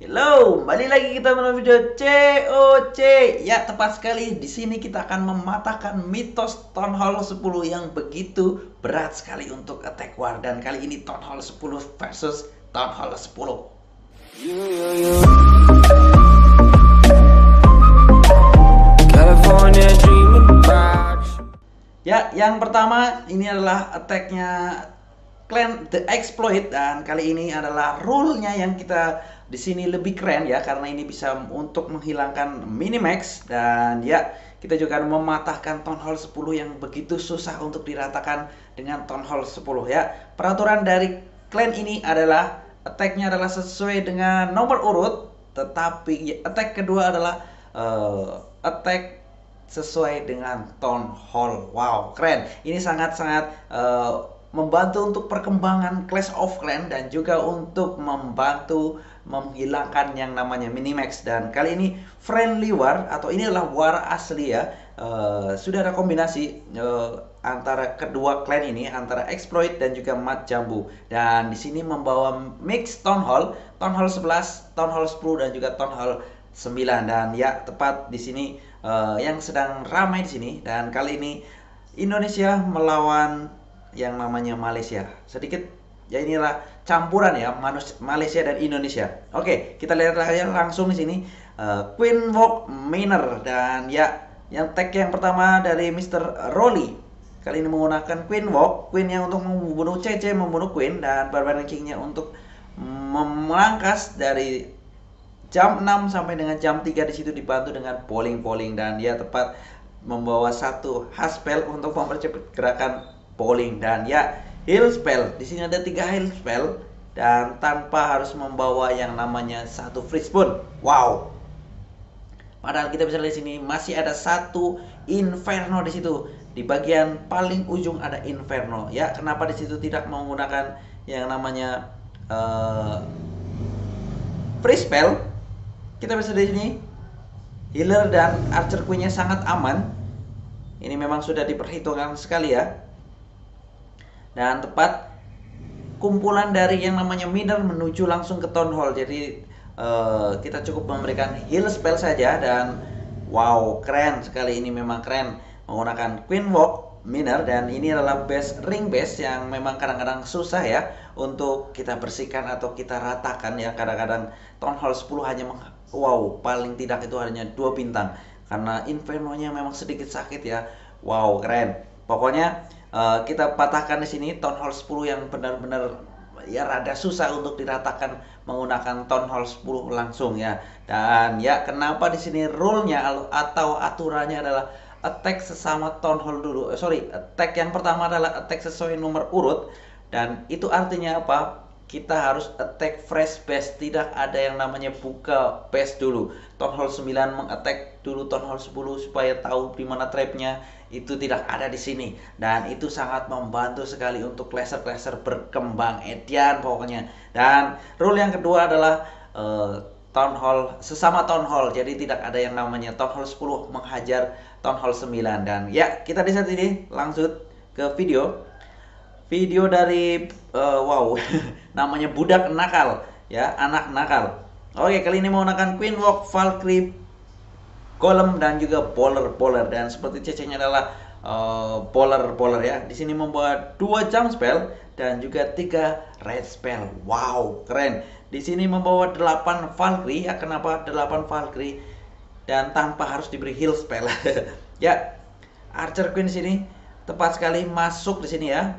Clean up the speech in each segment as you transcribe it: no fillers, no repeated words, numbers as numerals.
Halo, balik lagi kita menonton video COC. Ya, tepat sekali. Di sini kita akan mematahkan mitos Town Hall 10 yang begitu berat sekali untuk Attack War. Dan kali ini Town Hall 10 versus Town Hall 10. Ya, yang pertama ini adalah attack-nya Clan The Exploit, dan kali ini adalah rule-nya yang kita di sini lebih keren ya, karena ini bisa untuk menghilangkan minimax. Dan ya, kita juga mematahkan Town Hall 10 yang begitu susah untuk diratakan dengan Town Hall 10 ya. Peraturan dari clan ini adalah attack-nya adalah sesuai dengan nomor urut, tetapi attack kedua adalah attack sesuai dengan Town Hall. Wow, keren. Ini sangat-sangat membantu untuk perkembangan Clash of Clans dan juga untuk membantu menghilangkan yang namanya minimax. Dan kali ini friendly war, atau ini adalah war asli ya. Sudah ada kombinasi antara kedua clan ini, antara Exploit dan juga Mat Jambu. Dan di sini membawa mix Town Hall 11, Town Hall 10 dan juga Town Hall 9. Dan ya, tepat di sini yang sedang ramai di sini. Dan kali ini Indonesia melawan yang namanya Malaysia. Sedikit ya, inilah campuran ya, Malaysia dan Indonesia. Oke, kita lihat aja langsung di sini. Queen Walk Manor, dan ya, yang tag yang pertama dari Mr. Rolly. Kali ini menggunakan Queen Walk, Queen-nya untuk membunuh CC, membunuh Queen, dan Barbarian King-nya untuk memangkas dari jam 6 sampai dengan jam 3. Di situ dibantu dengan polling. Dan dia tepat membawa satu hard spell untuk mempercepat gerakan polling. Dan ya, heal spell. Di sini ada 3 heal spell dan tanpa harus membawa yang namanya satu free spoon. Wow. Padahal kita bisa lihat sini masih ada satu inferno di situ. Di bagian paling ujung ada inferno. Ya, kenapa di situ tidak menggunakan yang namanya free spell? Kita bisa di sini healer dan archer queen-nya sangat aman. Ini memang sudah diperhitungkan sekali ya. Dan tepat kumpulan dari yang namanya miner menuju langsung ke Town Hall. Jadi kita cukup memberikan heal spell saja. Dan wow, keren sekali. Ini memang keren menggunakan Queen Walk Miner. Dan ini adalah ring base yang memang kadang-kadang susah ya untuk kita bersihkan atau kita ratakan ya. Kadang-kadang Town Hall 10 hanya wow, paling tidak itu hanya 2 bintang karena inferno-nya memang sedikit sakit ya. Wow, keren. Pokoknya kita patahkan di sini Town Hall 10 yang benar-benar ya rada susah untuk diratakan menggunakan Town Hall 10 langsung ya. Dan ya, kenapa di sini rule-nya atau aturannya adalah attack sesama Town Hall dulu. Attack yang pertama adalah attack sesuai nomor urut. Dan itu artinya apa? Kita harus attack fresh base, tidak ada yang namanya buka base dulu. Town Hall 9 mengattack dulu Town Hall 10 supaya tahu di mana trapnya, itu tidak ada di sini. Dan itu sangat membantu sekali untuk clasher berkembang edian pokoknya. Dan rule yang kedua adalah Town Hall sesama Town Hall, jadi tidak ada yang namanya Town Hall 10 menghajar Town Hall 9. Dan ya, kita di sini langsung ke video dari wow namanya budak nakal ya, anak nakal. Oke, kali ini menggunakan Queen Walk, Valkyrie, Golem dan juga Polar. Dan seperti CC-nya adalah Polar ya. Di sini membawa 2 jump spell dan juga 3 red spell. Wow, keren. Di sini membawa 8 Valkyrie ya. Kenapa 8 Valkyrie? Dan tanpa harus diberi heal spell. Ya, Archer Queen di sini tepat sekali masuk di sini ya.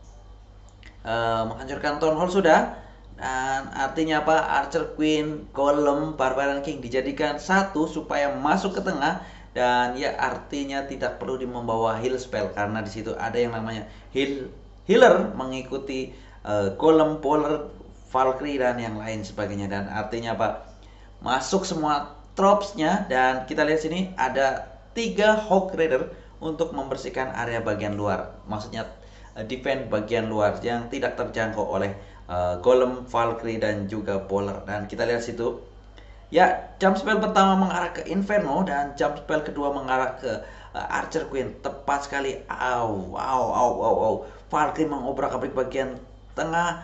Menghancurkan Town Hall sudah. Dan artinya apa? Archer Queen, Golem, Barbarian King dijadikan satu supaya masuk ke tengah. Dan ya, artinya tidak perlu membawa heal spell karena di situ ada yang namanya healer mengikuti Golem, Polar, Valkyrie dan yang lain sebagainya. Dan artinya apa? Masuk semua tropsnya. Dan kita lihat sini ada 3 Hawk Rider untuk membersihkan area bagian luar. Maksudnya defend bagian luar yang tidak terjangkau oleh Golem, Valkyrie dan juga Polar. Dan kita lihat situ ya, jump spell pertama mengarah ke Inferno dan jump spell kedua mengarah ke Archer Queen. Tepat sekali. Valkyrie mengobrak-abrik bagian tengah,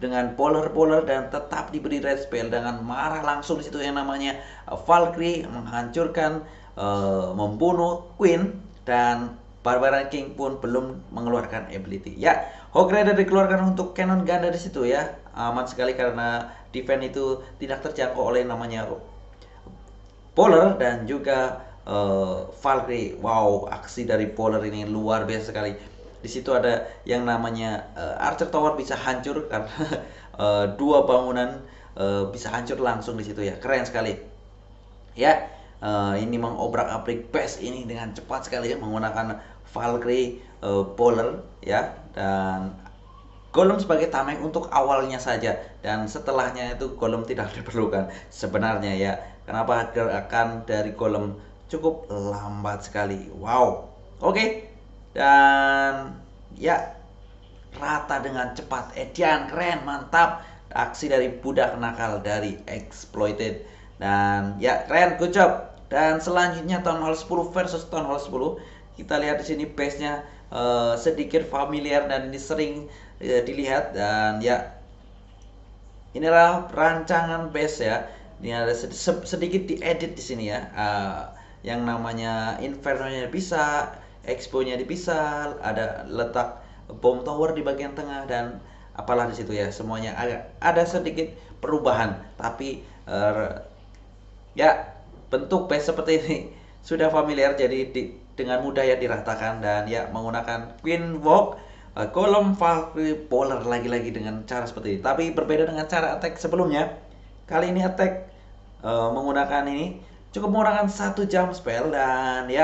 dengan polar dan tetap diberi red spell dengan marah langsung di situ yang namanya Valkyrie menghancurkan, membunuh Queen, dan Barbarian King pun belum mengeluarkan ability. Ya, Hog Rider dikeluarkan untuk cannon ganda di situ ya. Aman sekali karena defense itu tidak terjangkau oleh namanya Polar dan juga Valkyrie. Wow, aksi dari Polar ini luar biasa sekali. Di situ ada yang namanya Archer Tower bisa hancur karena dua bangunan bisa hancur langsung di situ ya. Keren sekali. Ya, ini mengobrak-abrik base ini dengan cepat sekali ya menggunakan Valkyrie, Polar ya, dan Golem sebagai tameng untuk awalnya saja, dan setelahnya itu Golem tidak diperlukan sebenarnya ya. Kenapa? Gerakan dari Golem cukup lambat sekali. Wow. Oke. Dan ya, rata dengan cepat. Edian keren, mantap. Aksi dari budak nakal dari Exploited. Dan ya, keren, good job. Dan selanjutnya Town Hall 10 versus Town Hall 10. Kita lihat di sini base-nya sedikit familiar dan ini sering dilihat, dan ya, inilah rancangan base ya. Ini ada sedikit diedit di sini ya. Yang namanya Inferno-nya bisa, Expo-nya dipisah, ada letak bom tower di bagian tengah dan apalah di situ ya. Semuanya ada sedikit perubahan, tapi ya, bentuk base seperti ini sudah familiar, jadi dengan mudah ya diratakan, dan ya menggunakan Queen Walk, Golem, Valkyrie, Polar lagi-lagi dengan cara seperti ini. Tapi berbeda dengan cara attack sebelumnya. Kali ini attack menggunakan ini cukup menggunakan 1 jam spell, dan ya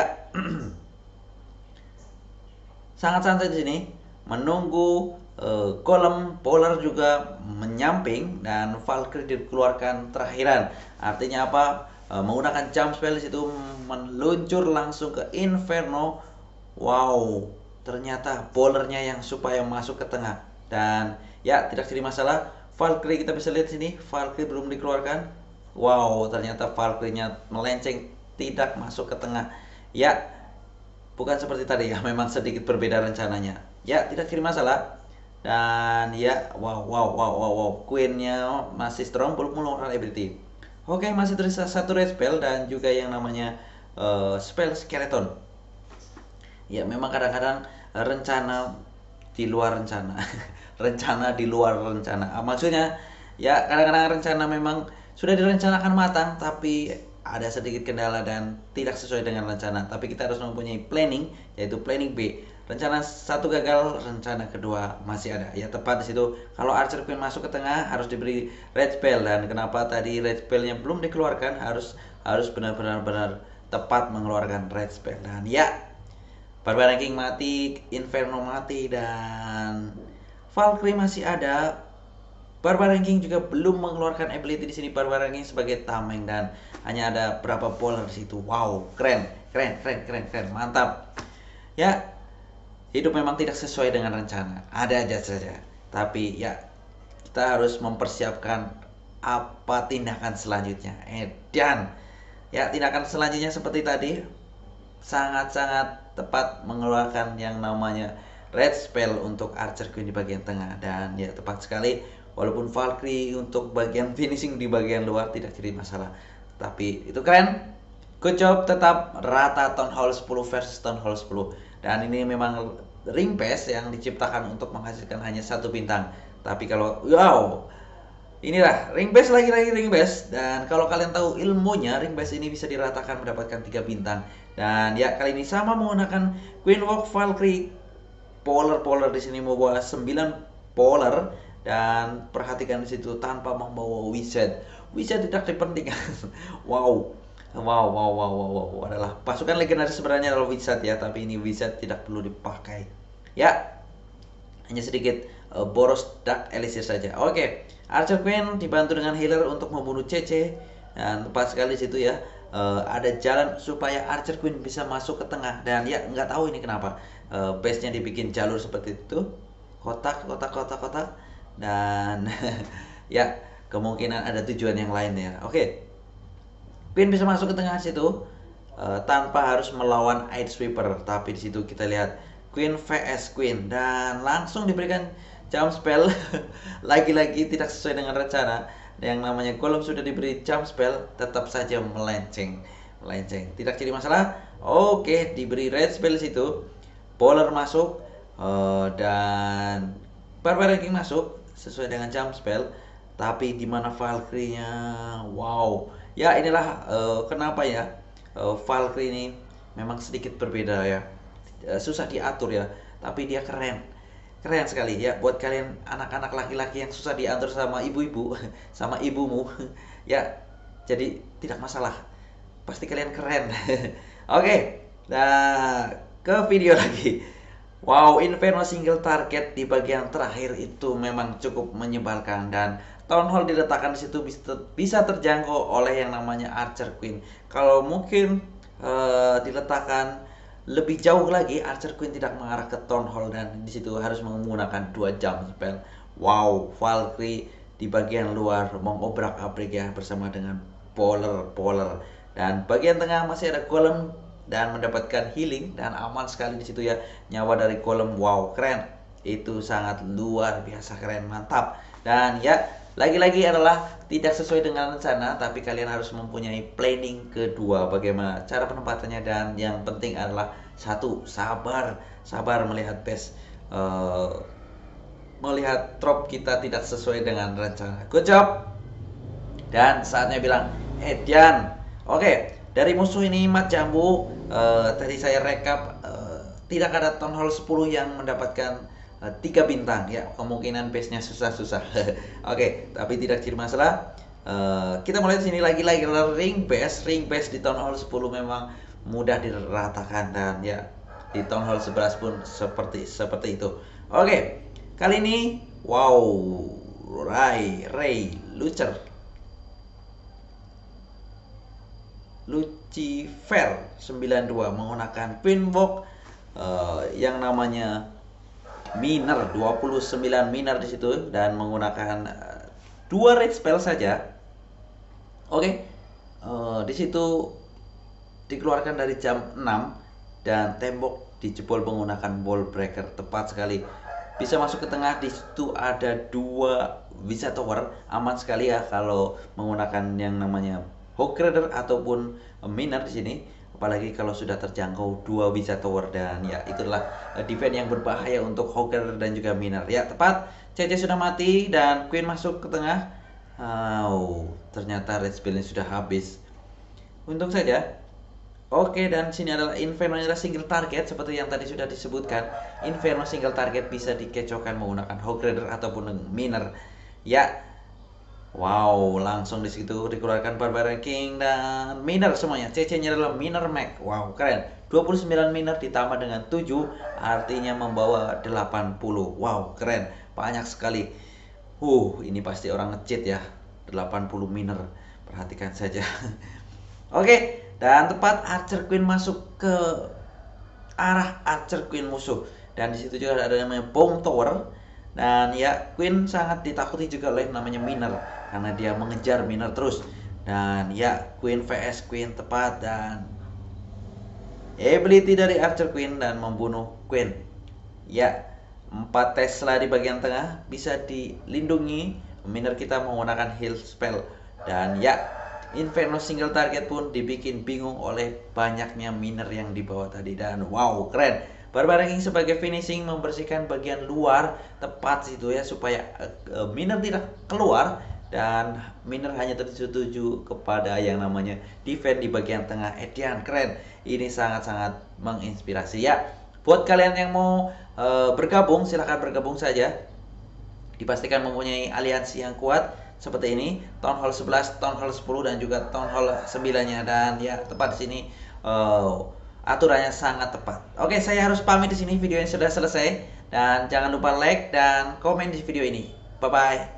sangat santai di sini menunggu Golem, Polar juga menyamping, dan Valkyrie dikeluarkan terakhiran. Artinya apa? Menggunakan jump spell di situ meluncur langsung ke Inferno. Wow, ternyata Polarnya yang supaya masuk ke tengah, dan ya tidak jadi masalah. Valkyrie kita bisa lihat sini, Valkyrie belum dikeluarkan. Wow, ternyata Valkyrie-nya melenceng, tidak masuk ke tengah. Ya, bukan seperti tadi ya, memang sedikit berbeda rencananya. Ya, tidak jadi masalah. Dan ya, wow, Queen-nya masih strong, belum mengeluarkan ability. Oke, masih tersisa 1 red spell dan juga yang namanya spell skeleton. Ya, memang kadang-kadang rencana di luar rencana. Rencana di luar rencana. Maksudnya ya, kadang-kadang rencana memang sudah direncanakan matang, tapi ada sedikit kendala dan tidak sesuai dengan rencana. Tapi kita harus mempunyai planning, yaitu planning B. Rencana 1 gagal, rencana kedua masih ada. Ya, tepat di situ. Kalau Archer Queen masuk ke tengah harus diberi red spell, dan kenapa tadi red spellnya belum dikeluarkan, harus benar-benar tepat mengeluarkan red spell. Dan ya, Barbarian King mati, Inferno mati, dan Valkyrie masih ada. Barbarian King juga belum mengeluarkan ability di sini. Barbarian King sebagai tameng, dan hanya ada berapa Polar di situ. Wow, keren, mantap. Ya, hidup memang tidak sesuai dengan rencana, ada aja saja. Tapi ya, kita harus mempersiapkan apa tindakan selanjutnya. Dan ya, tindakan selanjutnya seperti tadi, sangat-sangat tepat mengeluarkan yang namanya red spell untuk Archer Queen di bagian tengah. Dan ya, tepat sekali, walaupun Valkyrie untuk bagian finishing di bagian luar tidak jadi masalah, tapi itu keren. Good job, tetap rata Town Hall 10 versus Town Hall 10. Dan ini memang ring base yang diciptakan untuk menghasilkan hanya 1 bintang. Tapi kalau wow, inilah ring base, lagi-lagi ring base. Dan kalau kalian tahu ilmunya, ring base ini bisa diratakan mendapatkan 3 bintang. Dan ya, kali ini sama menggunakan Queen Walk, Valkyrie, Polar di sini membawa 9 Polar. Dan perhatikan di situ tanpa membawa Wizard. Wizard tidak dipentingkan. Wow, adalah pasukan legendaris sebenarnya adalah Wizard ya, tapi ini Wizard tidak perlu dipakai. Ya, hanya sedikit boros Dark Elixir saja. Oke, Archer Queen dibantu dengan healer untuk membunuh CC, dan tepat sekali di situ ya. Ada jalan supaya Archer Queen bisa masuk ke tengah, dan ya nggak tahu ini kenapa base-nya dibikin jalur seperti itu, kotak, dan ya, kemungkinan ada tujuan yang lain ya. Oke. Queen bisa masuk ke tengah situ tanpa harus melawan Ice Sweeper, tapi di situ kita lihat Queen vs Queen, dan langsung diberikan jump spell lagi-lagi tidak sesuai dengan rencana. Yang namanya golem sudah diberi jump spell tetap saja melenceng. Tidak jadi masalah. Oke, diberi red spell situ. Bowler masuk dan Barbarian King masuk sesuai dengan jump spell. Tapi di mana Valkyrie-nya? Wow. Ya inilah kenapa ya Valkyrie ini memang sedikit berbeda ya. Susah diatur ya, tapi dia keren sekali ya buat kalian anak-anak laki-laki yang susah diatur sama ibu-ibu sama ibumu ya, jadi tidak masalah, pasti kalian keren. Oke, nah ke video lagi. Wow, Inferno single target di bagian terakhir itu memang cukup menyebalkan, dan Town Hall diletakkan di situ bisa terjangkau oleh yang namanya Archer Queen. Kalau mungkin diletakkan lebih jauh lagi, Archer Queen tidak mengarah ke Town Hall dan di situ harus menggunakan 2 jump spell. Wow, Valkyrie di bagian luar mengobrak-abrik ya bersama dengan Polar. Dan bagian tengah masih ada Golem dan mendapatkan healing dan aman sekali di situ ya. Nyawa dari Golem, wow, keren. Itu sangat luar biasa keren, mantap. Dan ya, lagi-lagi adalah tidak sesuai dengan rencana, tapi kalian harus mempunyai planning kedua bagaimana cara penempatannya, dan yang penting adalah satu, sabar melihat base melihat drop kita tidak sesuai dengan rencana. Good job. Dan saatnya bilang Edian. Oke, dari musuh ini Mat Jambu, tadi saya rekap tidak ada Town Hall 10 yang mendapatkan 3 bintang ya, kemungkinan base-nya susah-susah. Oke, tapi tidak jadi masalah. Kita mulai di sini lagi ring base di Town Hall 10 memang mudah diratakan, dan ya di Town Hall 11 pun seperti itu. Oke, kali ini wow, Ray Lucifer 92 menggunakan Pinwalk yang namanya Miner, 29 Miner di situ, dan menggunakan 2 red spell saja. Oke, di situ dikeluarkan dari jam 6 dan tembok dijebol menggunakan ball breaker, tepat sekali. Bisa masuk ke tengah, di situ ada 2 Visa Tower, aman sekali ya kalau menggunakan yang namanya Hog Rider ataupun Miner di sini. Apalagi kalau sudah terjangkau 2 Visa Tower, dan ya itulah defense yang berbahaya untuk Hogger dan juga Miner. Ya tepat, CC sudah mati dan Queen masuk ke tengah. Ternyata red spellnya sudah habis. Untung saja. Oke, dan sini adalah Inferno adalah single target seperti yang tadi sudah disebutkan. Inferno single target bisa dikecohkan menggunakan Hog Rider ataupun Miner. Ya. Wow, langsung di situ dikeluarkan Barbarian King dan Miner semuanya. CC-nya adalah Miner Mag. Wow, keren. 29 Miner ditambah dengan 7 artinya membawa 80. Wow, keren. Banyak sekali. Ini pasti orang nge-cheat ya. 80 Miner. Perhatikan saja. Oke, dan tepat Archer Queen masuk ke arah Archer Queen musuh. Dan di situ juga ada namanya Bomb Tower. Dan ya, Queen sangat ditakuti juga oleh namanya Miner karena dia mengejar Miner terus. Dan ya, Queen vs Queen tepat, dan ability dari Archer Queen dan membunuh Queen. Ya, 4 Tesla di bagian tengah bisa dilindungi. Miner kita menggunakan heal spell. Dan ya, Inferno single target pun dibikin bingung oleh banyaknya Miner yang dibawa tadi. Dan wow, keren. Barbarian King sebagai finishing membersihkan bagian luar tepat situ ya, supaya Miner tidak keluar dan Miner hanya tertuju kepada yang namanya defense di bagian tengah. Edian, keren. Ini sangat-sangat menginspirasi ya. Buat kalian yang mau bergabung, silahkan bergabung saja. Dipastikan mempunyai aliansi yang kuat seperti ini, Town Hall 11, Town Hall 10 dan juga Town Hall 9-nya, dan ya tepat di sini aturannya sangat tepat. Oke, saya harus pamit di sini, video ini sudah selesai, dan jangan lupa like dan komen di video ini. Bye bye.